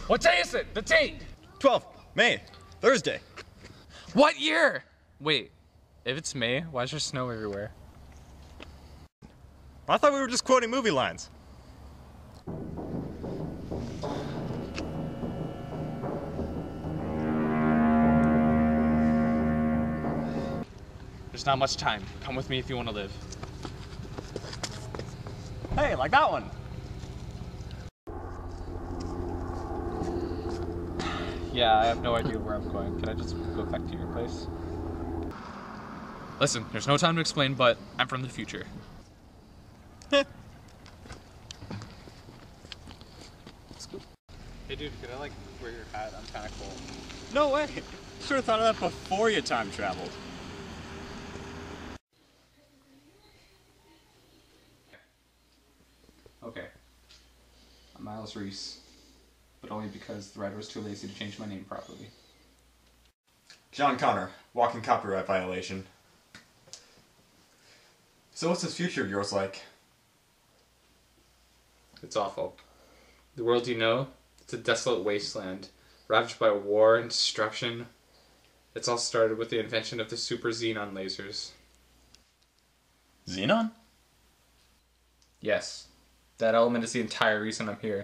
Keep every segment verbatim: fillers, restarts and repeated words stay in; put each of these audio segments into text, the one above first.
What day is it? The date? twelfth May. Thursday. What year? Wait, if it's May, why is there snow everywhere? I thought we were just quoting movie lines. There's not much time. Come with me if you want to live. Hey, like that one. Yeah, I have no idea where I'm going. Can I just go back to your place? Listen, there's no time to explain, but I'm from the future. Hey dude, could I like wear your hat? I'm kinda cold. No way. Should have thought of that before you time traveled. Okay. I'm Miles Reese, but only because the writer was too lazy to change my name properly. John Connor, walking copyright violation. So what's this future of yours like? It's awful. The world you know, it's a desolate wasteland, ravaged by war and destruction. It's all started with the invention of the super Xenon lasers. Xenon? Yes. That element is the entire reason I'm here.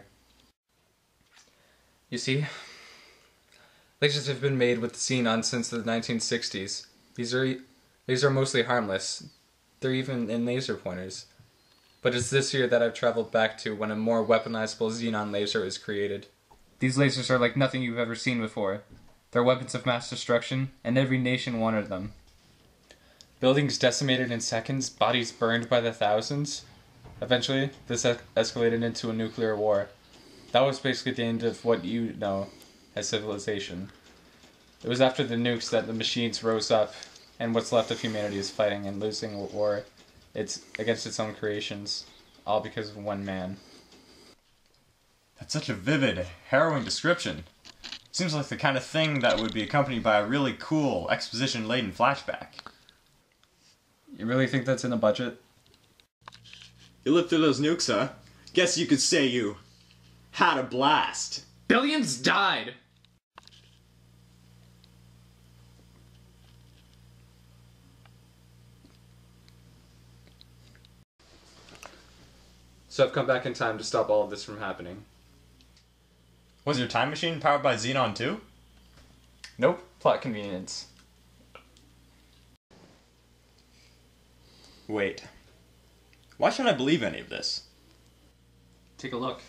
You see, lasers have been made with Xenon since the nineteen sixties. These are, these are mostly harmless. They're even in laser pointers. But it's this year that I've traveled back to when a more weaponizable Xenon laser was created. These lasers are like nothing you've ever seen before. They're weapons of mass destruction, and every nation wanted them. Buildings decimated in seconds, bodies burned by the thousands. Eventually, this es- escalated into a nuclear war. That was basically the end of what you know as civilization. It was after the nukes that the machines rose up, and what's left of humanity is fighting and losing a war. It's against its own creations, all because of one man. That's such a vivid, harrowing description. Seems like the kind of thing that would be accompanied by a really cool, exposition-laden flashback. You really think that's in the budget? You lived through those nukes, huh? Guess you could say you had a blast. Billions died! So I've come back in time to stop all of this from happening. Was your time machine powered by Xenon too? Nope, plot convenience. Wait. Why should I believe any of this? Take a look.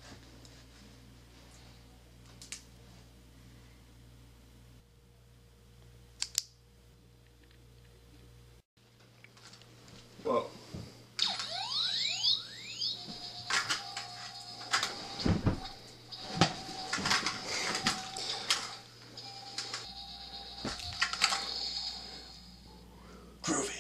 Whoa. Groovy.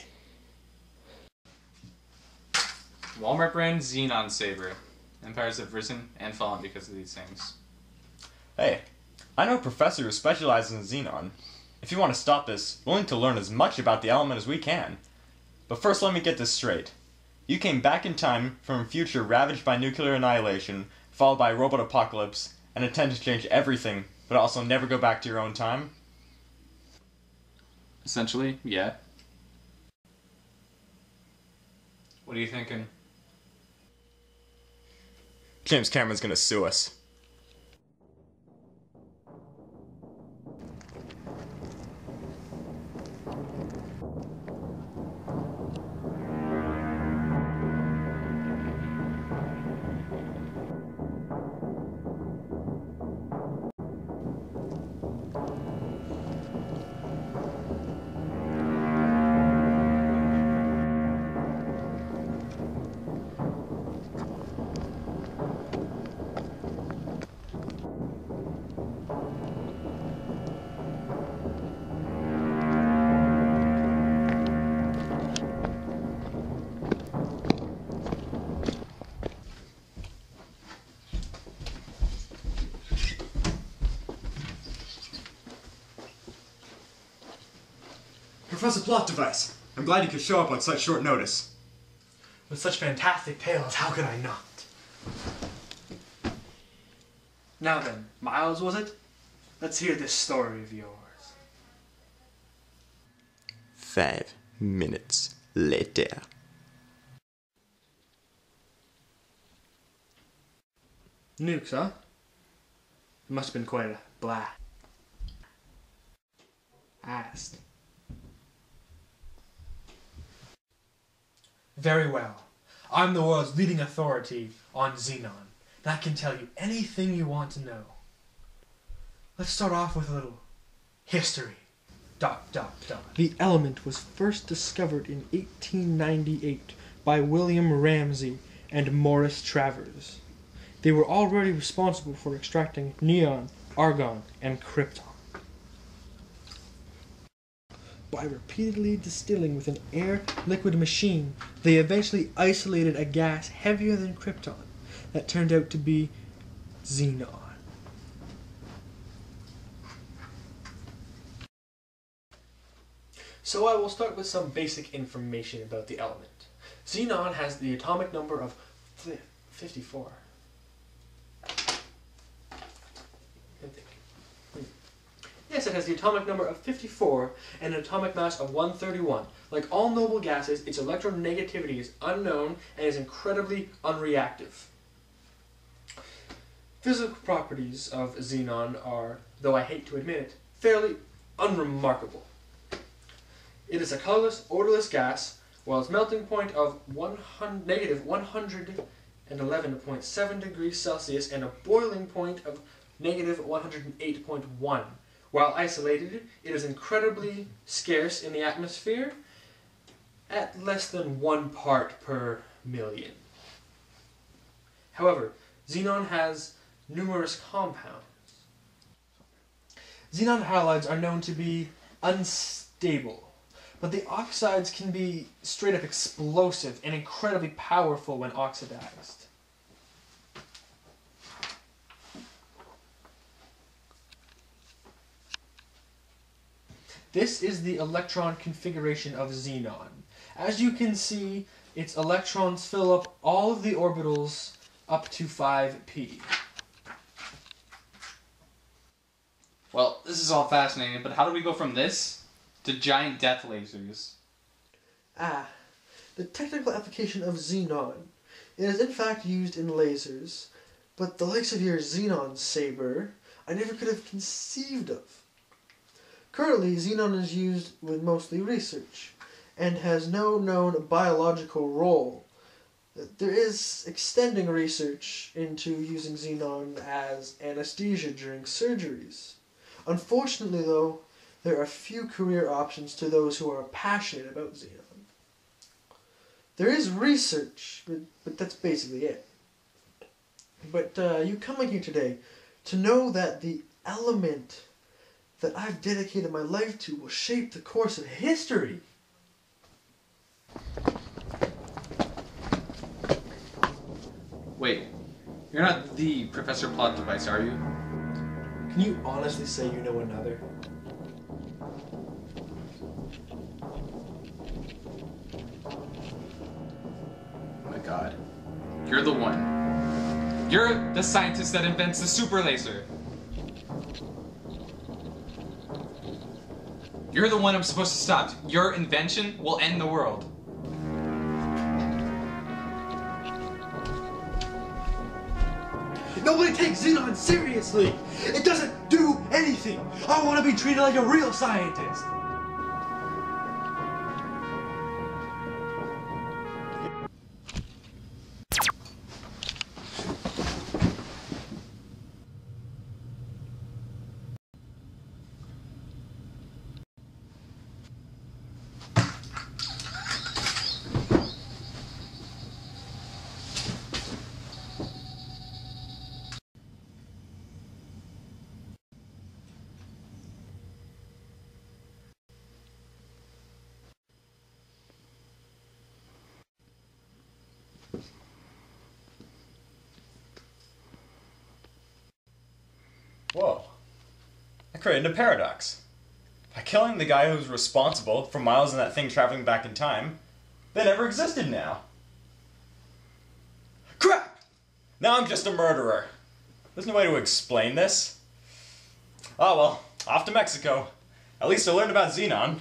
Walmart brand Xenon Saber. Empires have risen and fallen because of these things. Hey, I know a professor who specializes in Xenon. If you want to stop this, we're willing to learn as much about the element as we can. But first let me get this straight. You came back in time from a future ravaged by nuclear annihilation, followed by a robot apocalypse, and intend to change everything, but also never go back to your own time? Essentially, yeah. What are you thinking? James Cameron's gonna sue us. Professor Plot Device, I'm glad you could show up on such short notice. With such fantastic tales, how could I not? Now then, Miles, was it? Let's hear this story of yours. Five minutes later. Nukes, huh? It must have been quite a blast. Asked. Very well. I'm the world's leading authority on Xenon, and I can tell you anything you want to know. Let's start off with a little history. Dot, dot, dot. The element was first discovered in eighteen ninety-eight by William Ramsay and Morris Travers. They were already responsible for extracting neon, argon, and krypton. By repeatedly distilling with an air-liquid machine, they eventually isolated a gas heavier than krypton that turned out to be Xenon. So I will start with some basic information about the element. Xenon has the atomic number of fifty-four. Yes, it has the atomic number of fifty-four and an atomic mass of one thirty-one. Like all noble gases, its electronegativity is unknown and is incredibly unreactive. Physical properties of Xenon are, though I hate to admit it, fairly unremarkable. It is a colorless, odorless gas, while its melting point of negative one hundred eleven point seven degrees Celsius and a boiling point of negative one hundred eight point one. While isolated, it is incredibly scarce in the atmosphere, at less than one part per million. However, Xenon has numerous compounds. Xenon halides are known to be unstable, but the oxides can be straight up explosive and incredibly powerful when oxidized. This is the electron configuration of Xenon. As you can see, its electrons fill up all of the orbitals up to five p. Well, this is all fascinating, but how do we go from this to giant death lasers? Ah, the technical application of Xenon. It is in fact used in lasers, but the likes of your Xenon saber, I never could have conceived of. Currently, Xenon is used with mostly research, and has no known biological role. There is extending research into using Xenon as anesthesia during surgeries. Unfortunately, though, there are few career options to those who are passionate about Xenon. There is research, but, but that's basically it. But uh, you coming here today to know that the element that I've dedicated my life to will shape the course of history. Wait, you're not the Professor Plot Device, are you? Can you honestly say you know another? Oh my god. You're the one. You're the scientist that invents the super laser. You're the one I'm supposed to stop. Your invention will end the world. Nobody takes Xenon seriously! It doesn't do anything! I want to be treated like a real scientist! Whoa. I created a paradox. By killing the guy who's responsible for Miles and that thing traveling back in time, they never existed now. Crap! Now I'm just a murderer. There's no way to explain this. Oh well, off to Mexico. At least I learned about Xenon.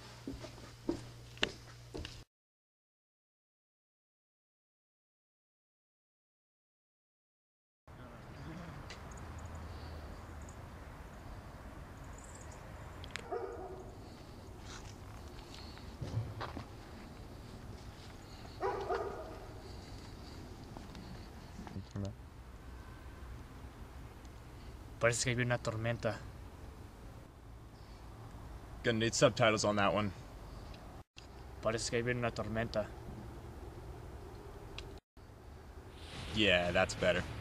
Parece que hay una tormenta. Gonna need subtitles on that one. Parece que hay una tormenta. Yeah, that's better.